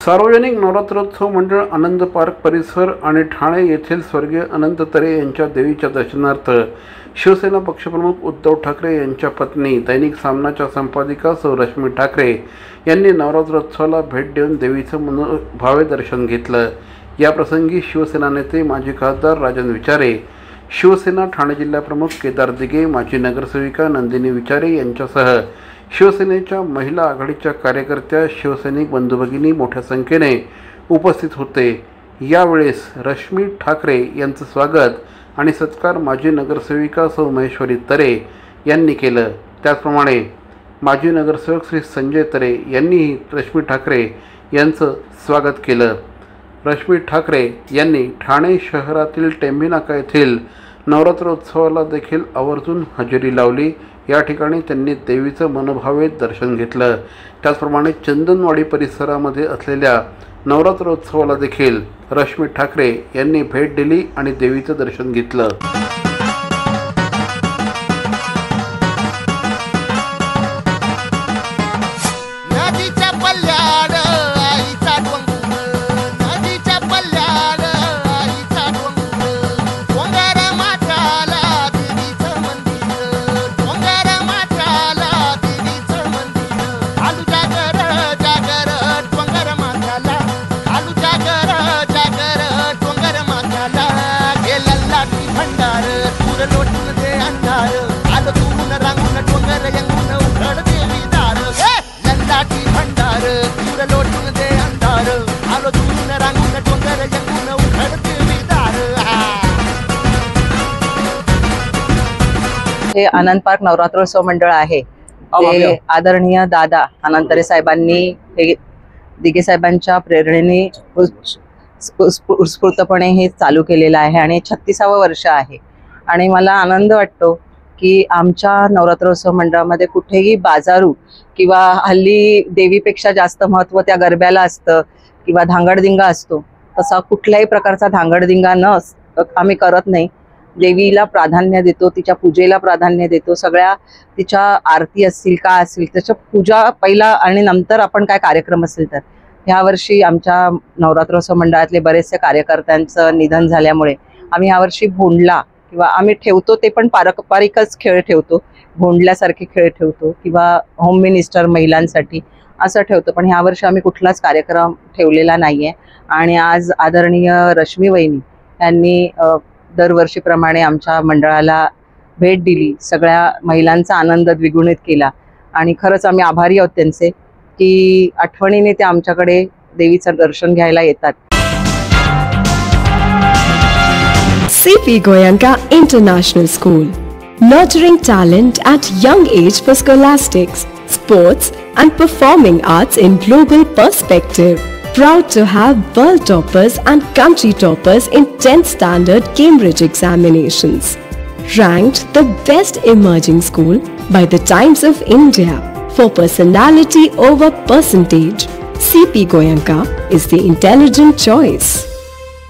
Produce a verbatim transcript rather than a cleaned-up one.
सार्वजनिक नवरात्रोत्सव मंडळ आनंद पार्क परिसर आणि ठाणे येथील स्वर्गीय अनंत तरे यांच्या देवीच्या दर्शनार्थ शिवसेना पक्षप्रमुख उद्धव ठाकरे यांच्या पत्नी दैनिक सामनाच्या संपादिका सौ रश्मी ठाकरे यांनी नवरात्रोत्सवाला भेट देऊन देवीचं मनोभावे दर्शन घेतलं। या प्रसंगी शिवसेना नेते माजी खासदार राजन विचारे, शिवसेना ठाणे जिल्हाप्रमुख केदार दिघे, माजी नगरसेविका नंदिनी विचारे यांच्यासह शिवसेनेच्या महिला आघाडीच्या कार्यकर्त्या शिवसैनिक बंधुभगिनी मोठ्या संख्येने उपस्थित होते। यावेळेस रश्मी ठाकरे यांचं स्वागत आणि सत्कार माजी नगरसेविका सौ महेश्वरी तरे यांनी केलं। त्याचप्रमाणे माजी नगरसेवक श्री संजय तरे यांनीही रश्मी ठाकरे यांचं स्वागत केलं। रश्मी ठाकरे यांनी ठाणे शहरातील टेंभी नाका येथील नवरात्रोत्सवाला देखील आवर्जून हजेरी लावली। या ठिकाणी त्यांनी देवीचं मनोभावे दर्शन घेतलं। त्याचप्रमाणे चंदनवाडी परिसरामध्ये असलेल्या नवरात्रोत्सवाला देखील रश्मी ठाकरे यांनी भेट दिली आणि देवीचं दर्शन घेतलं। हे आनंद पार्क नवरात्रोत्सव मंडळ आहे ते आदरणीय दादा अनंत तरे साहेबांनी हे दिघे साहेबांच्या प्रेरणेने उत्स्फूर्तपणे हे चालू केलेलं आहे आणि छत्तीसावं वर्ष आहे। आणि मला आनंद वाटतो की आमच्या नवरात्रोत्सव मंडळामध्ये कुठेही बाजारू किंवा हल्ली देवीपेक्षा जास्त महत्त्व त्या गरब्याला असतं किंवा धांगडधिंगा असतो, तसा कुठल्याही प्रकारचा धांगडधिंगा न आम्ही करत नाही। देवीला प्राधान्य देतो, तिच्या पूजेला प्राधान्य देतो। सगळ्या तिच्या आरती असतील का असतील त्याच्या पूजा पहिला आणि नंतर आपण काय कार्यक्रम असेल तर ह्या वर्षी आमच्या नवरात्रोत्सव मंडळातले बरेचसे कार्यकर्त्यांचं निधन झाल्यामुळे आम्ही यावर्षी भोंडला किंवा आम्ही ठेवतो ते पण पारंपरिकच खेळ ठेवतो, भोंडल्यासारखे खेळ ठेवतो किंवा होम मिनिस्टर महिलांसाठी असं ठेवतो, पण ह्या वर्षी आम्ही कुठलाच कार्यक्रम ठेवलेला नाहीये। आणि आज आदरणीय रश्मी वहिनी यांनी दरवर्षीप्रमाणे आमच्या मंडळाला भेट दिली, सगळ्या महिलांचा आनंद द्विगुणित केला आणि खरंच आम्ही आभारी आहोत त्यांचे की आठवणीने ते आमच्याकडे देवीचं दर्शन घ्यायला येतात। C P Goenka International School, nurturing talent at young age for scholastics, sports and performing arts in global perspective. Proud to have world toppers and country toppers in tenth standard Cambridge examinations. Ranked the best emerging school by the Times of India for personality over percentage. C P Goenka is the intelligent choice.